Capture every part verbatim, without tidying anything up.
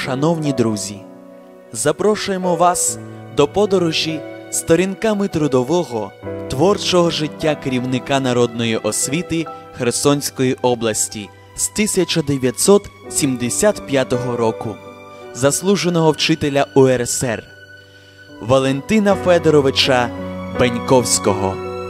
Шановні друзі, запрошуємо вас до подорожі сторінками трудового, творчого життя керівника народної освіти Херсонської області з тисяча дев'ятсот сімдесят п'ятого року, заслуженого вчителя У Ер Ес Ер Валентина Федоровича Беньковського.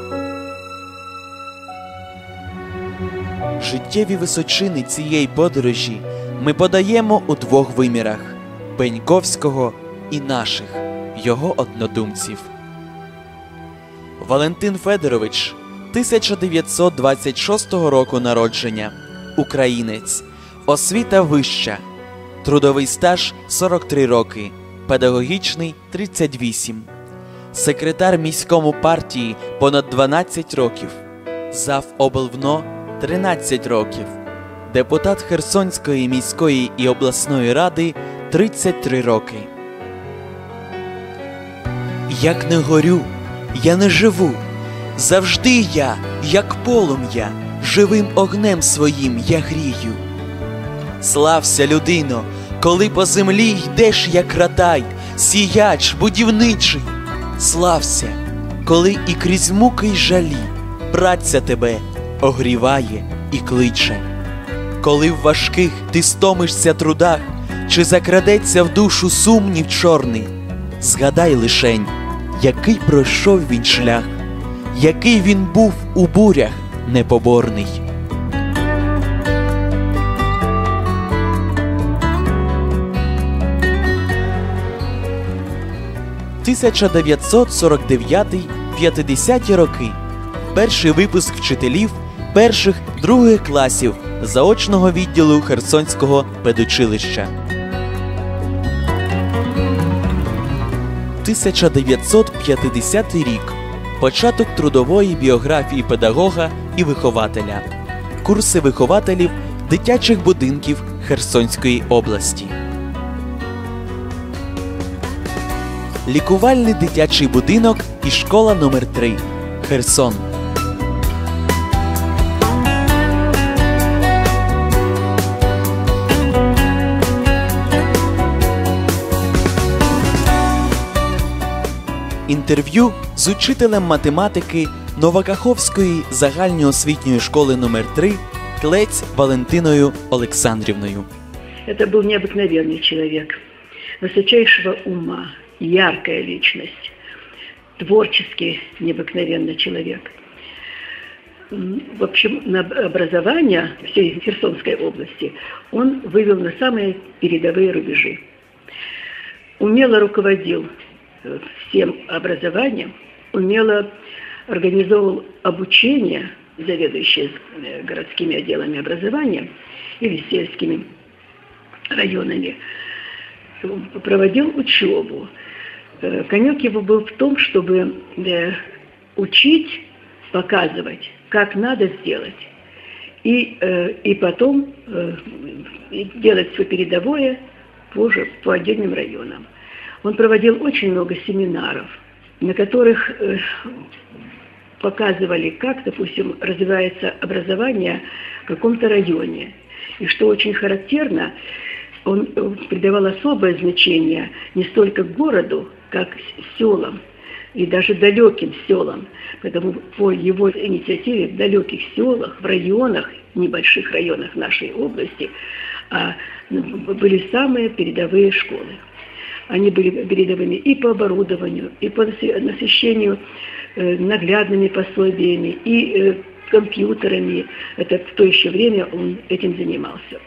Життєві височини цієї подорожі ми подаємо у двох вимірах – Беньковського і наших, його однодумців. Валентин Федорович, тисяча дев'ятсот двадцять шостого року народження, українець, освіта вища, трудовий стаж сорок три роки, педагогічний тридцять вісім, секретар міському партії понад дванадцять років, зав. облвно тринадцять років, депутат Херсонської міської і обласної ради тридцять три роки. Як не горю, я не живу, завжди я, як полум'я, живим огнем своїм я грію. Слався, людино, коли по землі йдеш, як ратай, сіяч будівничий. Слався, коли і крізь муки й жалі праця тебе огріває і кличе. Коли в важких ти стомишся трудах, чи закрадеться в душу сумнів чорний, згадай лишень, який пройшов він шлях, який він був у бурях непоборний. тисяча дев'ятсот сорок дев'ятий — п'ятдесяті роки. Перший випуск вчителів перших, других класів заочного відділу Херсонського педучилища. тисяча дев'ятсот п'ятдесятий рік. Початок трудової біографії педагога і вихователя. Курси вихователів дитячих будинків Херсонської області. Лікувальний дитячий будинок і школа номер три. Херсон. Інтерв'ю з учителем математики Новокаховської загальноосвітньої школи номер три Клець Валентиною Олександрівною. Это был необыкновенный человек, высочайшего ума, яркая личность, творческий необыкновенный человек. В общем, на образование всей Херсонской области он вывел на самые передовые рубежи. Умело руководил всем образованием, умело организовывал обучение, заведующие городскими отделами образования или сельскими районами, проводил учебу. Конек его был в том, чтобы учить, показывать, как надо сделать, и, и потом делать все передовое по, по отдельным районам. Он проводил очень много семинаров, на которых э, показывали, как, допустим, развивается образование в каком-то районе. И что очень характерно, он придавал особое значение не столько к городу, как к селам, и даже далеким селам. Поэтому по его инициативе в далеких селах, в районах, небольших районах нашей области, а, были самые передовые школы. Они были передовыми и по оборудованию, и по насыщению э, наглядными пособиями, и э, компьютерами. Это в то еще время он этим занимался.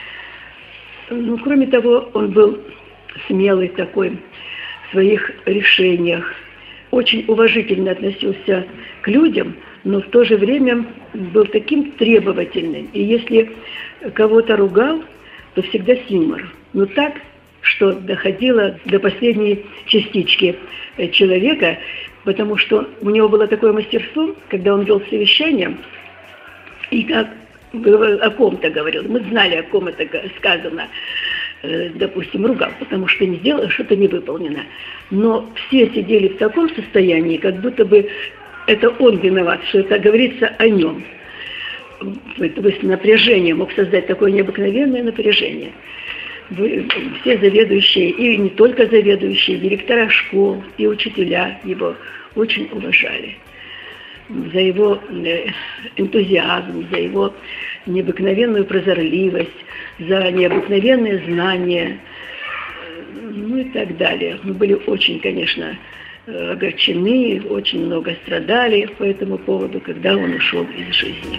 Ну, кроме того, он был смелый такой в своих решениях, очень уважительно относился к людям, но в то же время был таким требовательным. И если кого-то ругал, то всегда с юмором. Но так, что доходило до последней частички человека, потому что у него было такое мастерство, когда он вел совещание, и как, о ком-то говорил, мы знали, о ком это сказано, допустим, ругал, потому что не сделал, что-то не выполнено. Но все сидели в таком состоянии, как будто бы это он виноват, что это говорится о нем. То есть напряжение, мог создать такое необыкновенное напряжение. все заведующие, и не только заведующие, директора школ и учителя его очень уважали за его энтузиазм, за его необыкновенную прозорливость, за необыкновенные знания, ну и так далее. Мы были очень, конечно, огорчены, очень много страдали по этому поводу, когда он ушел из жизни.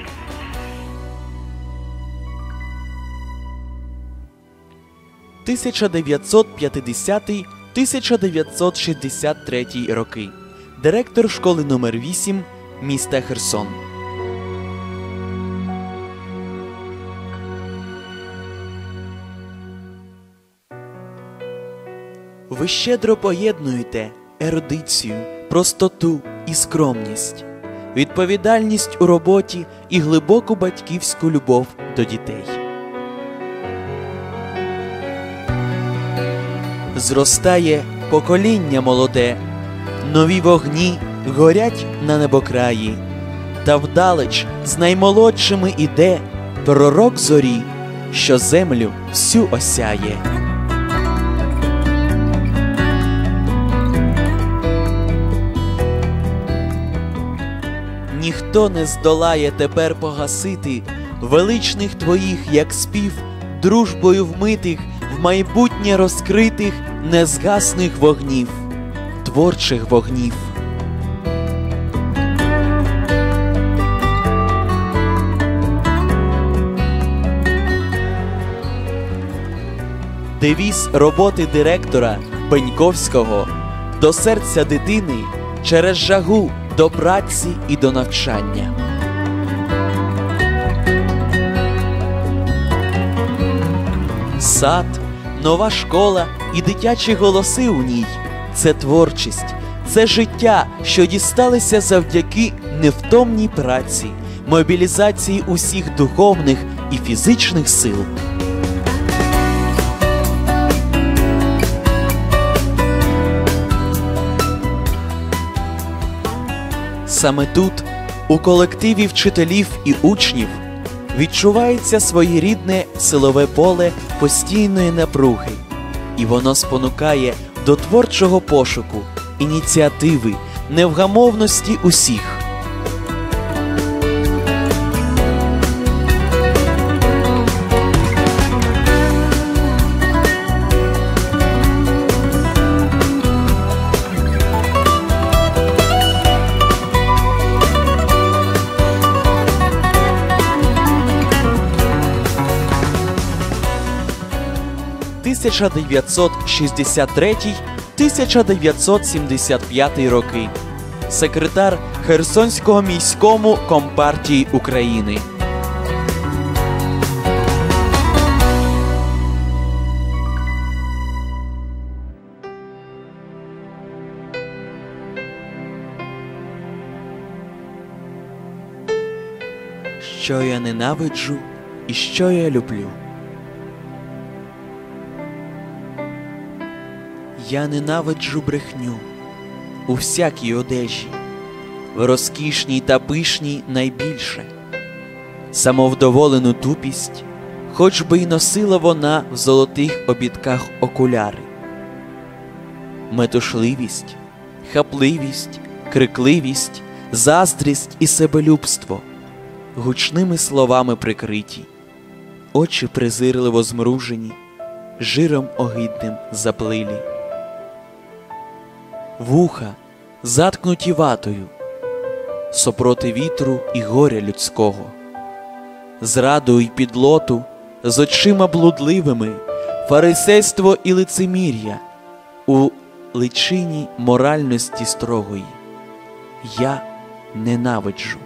тисяча дев'ятсот п'ятдесятий - тисяча дев'ятсот шістдесят третій роки. Директор школи номер вісім міста Херсон. Ви щедро поєднуєте ерудицію, простоту і скромність, відповідальність у роботі і глибоку батьківську любов до дітей. Зростає покоління молоде, нові вогні горять на небокраї, та вдалеч з наймолодшими іде пророк зорі, що землю всю осяє. Ніхто не здолає тепер погасити величних твоїх, як спів, дружбою вмитих, в майбутнє розкритих незгасних вогнів, творчих вогнів. Девіз роботи директора Беньковського «До серця дитини через жагу до праці і до навчання». Сад, нова школа і дитячі голоси у ній – це творчість, це життя, що дісталися завдяки невтомній праці, мобілізації усіх духовних і фізичних сил. Саме тут, у колективі вчителів і учнів, відчувається своєрідне силове поле постійної напруги, і воно спонукає до творчого пошуку, ініціативи, невгамовності усіх. тисяча дев'ятсот шістдесят третій - тисяча дев'ятсот сімдесят п'ятий роки. Секретар Херсонського міському компартії України. Що я ненавиджу і що я люблю. Я ненавиджу брехню у всякій одежі, в розкішній та пишній найбільше, самовдоволену тупість, хоч би й носила вона в золотих обідках окуляри, метушливість, хапливість, крикливість, заздрість і себелюбство, гучними словами прикриті, очі презирливо змружені, жиром огидним заплилі. Вуха, заткнуті ватою, сопроти вітру і горя людського, зраду й підлоту, з очима блудливими, фарисейство і лицемір'я, у личині моральності строгої. Я ненавиджу.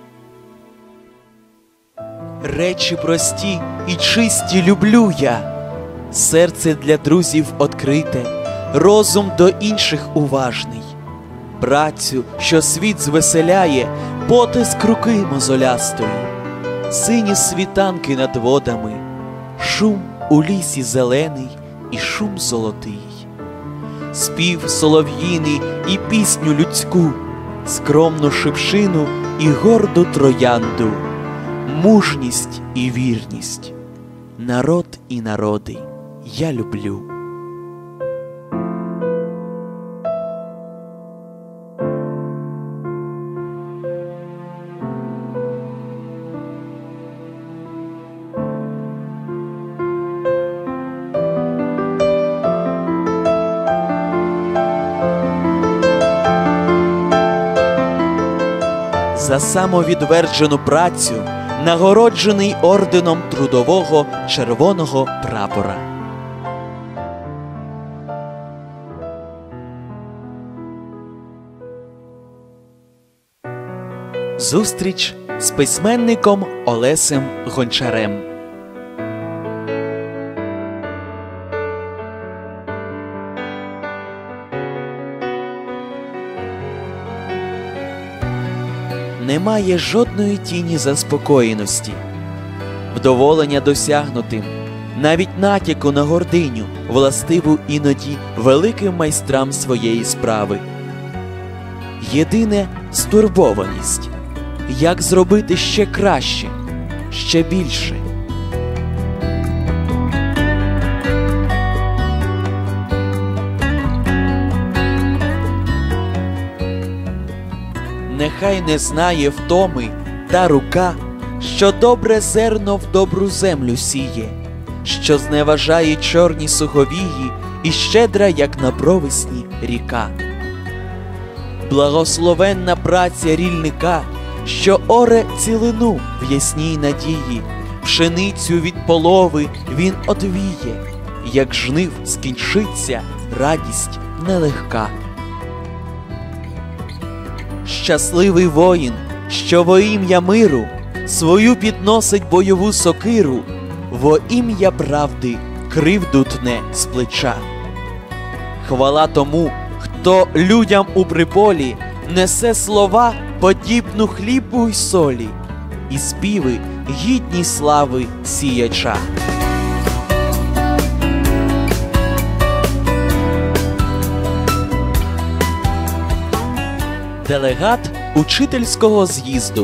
Речі прості і чисті люблю я, серце для друзів открите, розум до інших уважний, працю, що світ звеселяє, потиск руки мозолястої, сині світанки над водами, шум у лісі зелений і шум золотий, спів солов'їний і пісню людську, скромну шипшину і горду троянду, мужність і вірність, народ і народи, я люблю. За самовідверджену працю нагороджений орденом Трудового Червоного Прапора. Зустріч з письменником Олесем Гончарем. Немає жодної тіні заспокоєності, вдоволення досягнутим, навіть натяку на гординю, властиву іноді великим майстрам своєї справи. Єдине – стурбованість. Як зробити ще краще, ще більше? Нехай не знає втоми та рука, що добре зерно в добру землю сіє, що зневажає чорні суховії і щедра, як на провесні, ріка. Благословенна праця рільника, що оре цілину в ясній надії, пшеницю від полови він одвіє, як жнив скінчиться, радість нелегка. Щасливий воїн, що во ім'я миру свою підносить бойову сокиру, во ім'я правди кривду тне з плеча. Хвала тому, хто людям у приполі несе слова, подібну хлібу й солі, і співи гідні слави сіяча. Делегат учительського з'їзду.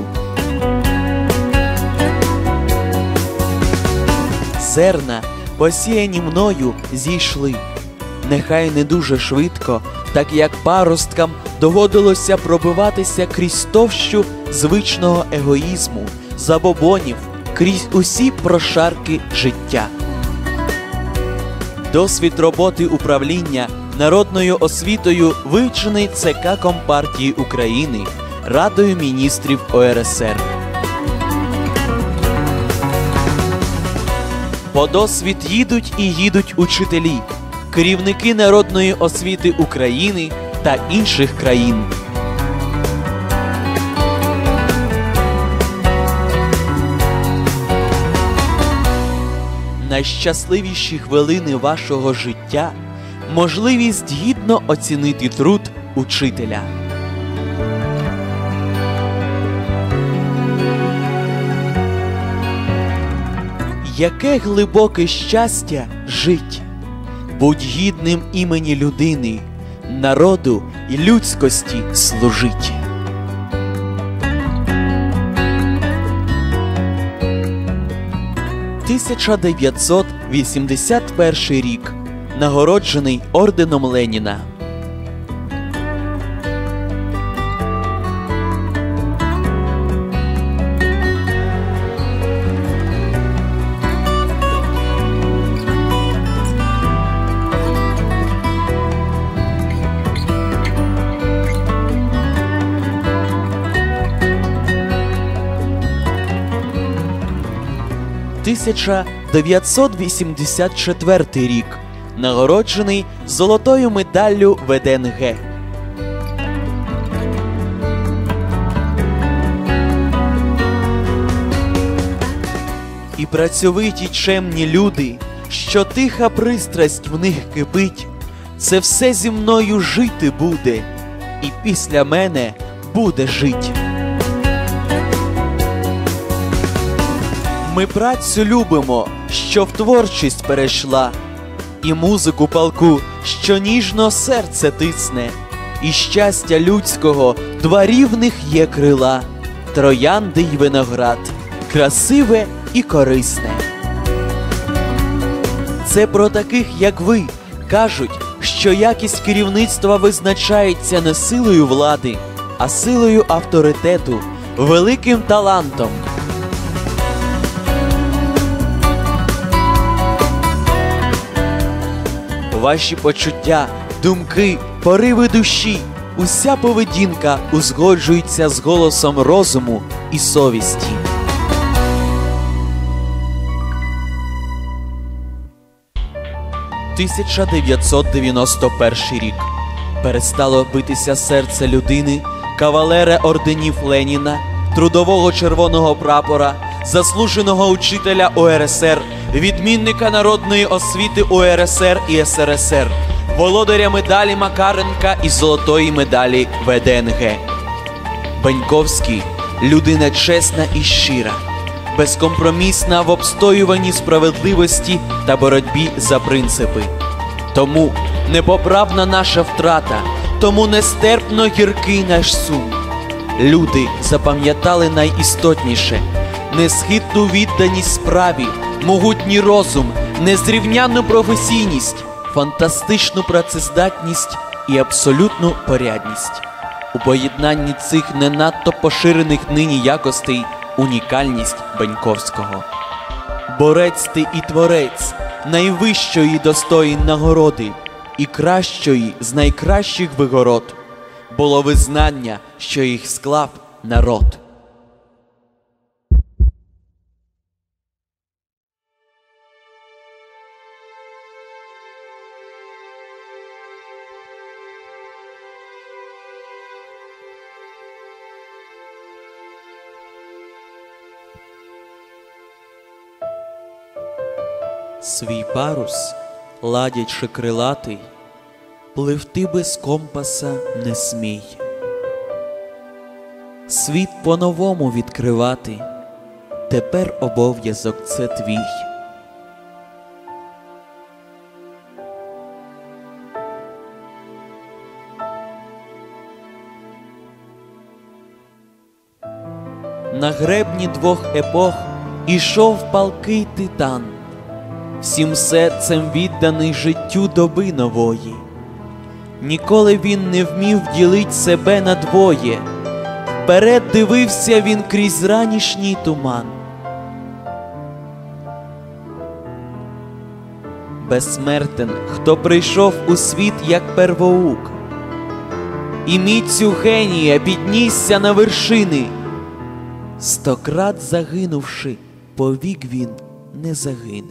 Зерна, посіяні мною, зійшли. Нехай не дуже швидко, так як паросткам доводилося пробиватися крізь товщу звичного егоїзму, забобонів, крізь усі прошарки життя. Досвід роботи управління народною освітою вивчений ЦК Компартії України, Радою міністрів О Ер Ес Ер. По досвід їдуть і їдуть учителі, керівники народної освіти України та інших країн. Найщасливіші хвилини вашого життя – можливість гідно оцінити труд учителя. Яке глибоке щастя жить! Будь гідним імені людини, народу і людськості служить. тисяча дев'ятсот вісімдесят перший рік. Нагороджений орденом Леніна. тисяча дев'ятсот вісімдесят четвертий рік. Нагороджений золотою медаллю В Д Ен Ге. І працьовиті чемні люди, що тиха пристрасть в них кипить, це все зі мною жити буде, і після мене буде жить. Ми працю любимо, що в творчість перейшла, і музику палку, що ніжно серце тисне, і щастя людського два рівних є крила, троянди й виноград, красиве і корисне. Це про таких, як ви. Кажуть, що якість керівництва визначається не силою влади, а силою авторитету, великим талантом. Ваші почуття, думки, пориви душі, уся поведінка узгоджується з голосом розуму і совісті. тисяча дев'ятсот дев'яносто перший рік. Перестало битися серце людини, кавалера орденів Леніна, трудового червоного прапора, заслуженого учителя У Ер Ес Ер, відмінника народної освіти У Ер Ес Ер і Ес Ер Ес Ер, володаря медалі Макаренка і золотої медалі В Де Ен Ге. Беньковський – людина чесна і щира, безкомпромісна в обстоюванні справедливості та боротьбі за принципи. Тому непоправна наша втрата, тому нестерпно гіркий наш сум. Люди запам'ятали найістотніше – несхитну відданість справі, могутній розум, незрівнянну професійність, фантастичну працездатність і абсолютну порядність. У поєднанні цих не надто поширених нині якостей унікальність Беньковського. Борець ти і творець найвищої достої нагороди і кращої з найкращих вигород. Було визнання, що їх склав народ. Свій парус, ладячи крилатий, пливти без компаса не смій. Світ по-новому відкривати, тепер обов'язок це твій. На гребні двох епох ішов палкий титан, всім серцем відданий життю доби нової. Ніколи він не вмів ділить себе на двоє, вперед дивився він крізь ранішній туман. Безсмертен, хто прийшов у світ як первоук, і міцю генія піднісся на вершини. Стократ загинувши, повік він не загине.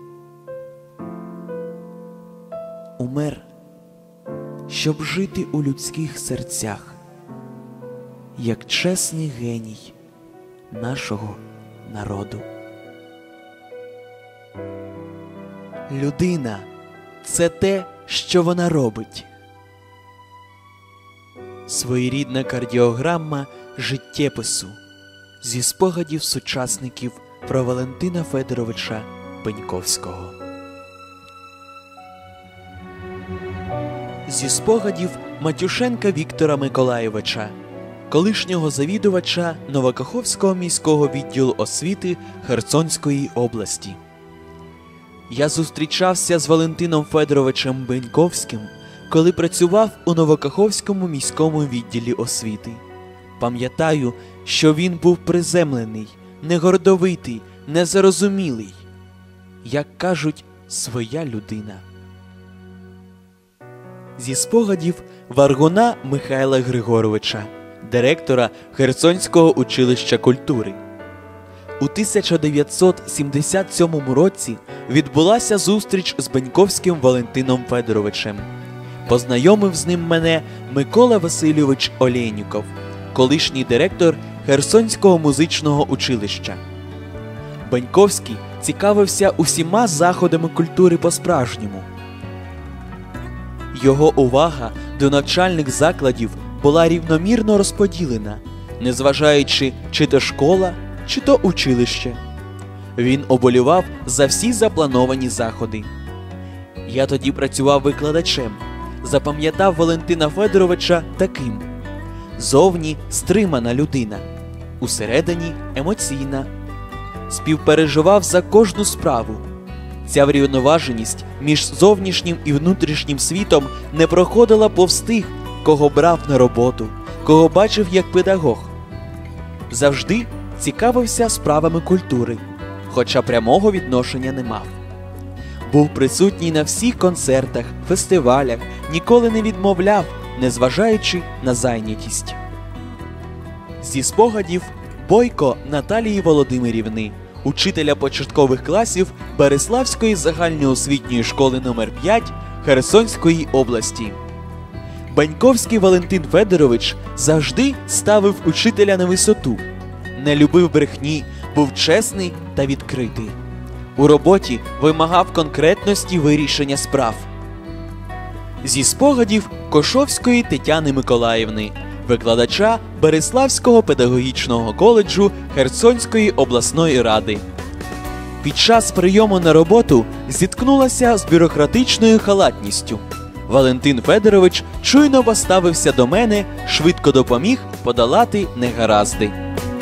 Умер, щоб жити у людських серцях, як чесний геній нашого народу. Людина – це те, що вона робить. Своєрідна кардіограма життєпису зі спогадів сучасників про Валентина Федоровича Беньковського. Зі спогадів Матюшенка Віктора Миколайовича, колишнього завідувача Новокаховського міського відділу освіти Херсонської області. Я зустрічався з Валентином Федоровичем Беньковським, коли працював у Новокаховському міському відділі освіти. Пам'ятаю, що він був приземлений, негордовитий, незарозумілий. Як кажуть, своя людина. Зі спогадів Варгуна Михайла Григоровича, директора Херсонського училища культури. У тисяча дев'ятсот сімдесят сьомому році відбулася зустріч з Беньковським Валентином Федоровичем. Познайомив з ним мене Микола Васильович Олєніков, колишній директор Херсонського музичного училища. Беньковський цікавився усіма заходами культури по-справжньому. Його увага до навчальних закладів була рівномірно розподілена, незважаючи чи то школа, чи то училище. Він оболював за всі заплановані заходи. Я тоді працював викладачем, запам'ятав Валентина Федоровича таким: зовні стримана людина, усередині емоційна, співпереживав за кожну справу, Ця врівноваженість між зовнішнім і внутрішнім світом не проходила повз тих, кого брав на роботу, кого бачив як педагог. Завжди цікавився справами культури, хоча прямого відношення не мав. Був присутній на всіх концертах, фестивалях, ніколи не відмовляв, незважаючи на зайнятість. Зі спогадів Бойко Наталії Володимирівни, учителя початкових класів Береславської загальноосвітньої школи номер п'ять Херсонської області. Баньковський Валентин Федорович завжди ставив учителя на висоту, не любив брехні, був чесний та відкритий. У роботі вимагав конкретності вирішення справ. Зі спогадів Кошовської Тетяни Миколаївни, викладача Береславського педагогічного коледжу Херсонської обласної ради. Під час прийому на роботу зіткнулася з бюрократичною халатністю. Валентин Федорович чуйно поставився до мене, швидко допоміг подолати негаразди.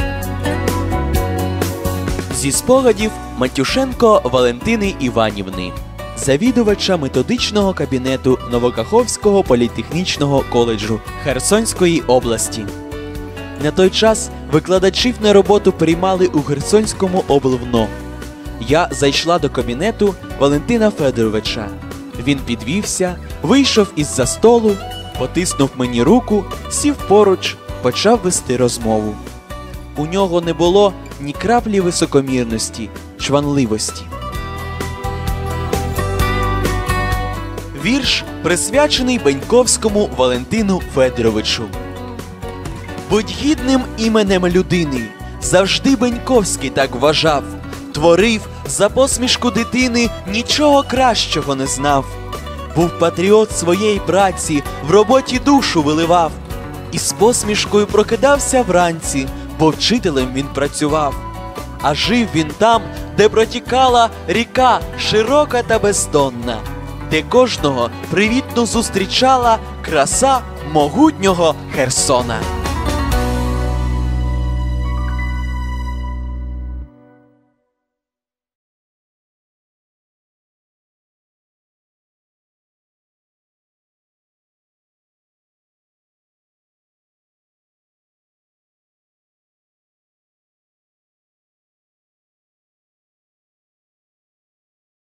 Зі спогадів Матюшенко Валентини Іванівни, завідувача методичного кабінету Новокаховського політехнічного коледжу Херсонської області. На той час викладачів на роботу приймали у Херсонському облвно. Я зайшла до кабінету Валентина Федоровича. Він підвівся, вийшов із-за столу, потиснув мені руку, сів поруч, почав вести розмову. У нього не було ні краплі високомірності, чванливості. Вірш присвячений Баньковському Валентину Федоровичу. Будь гідним іменем людини, завжди Баньковський так вважав. Творив за посмішку дитини, нічого кращого не знав. Був патріот своєї праці, в роботі душу виливав. І з посмішкою прокидався вранці, бо вчителем він працював. А жив він там, де протікала ріка широка та бездонна, де кожного привітно зустрічала краса могутнього Херсона.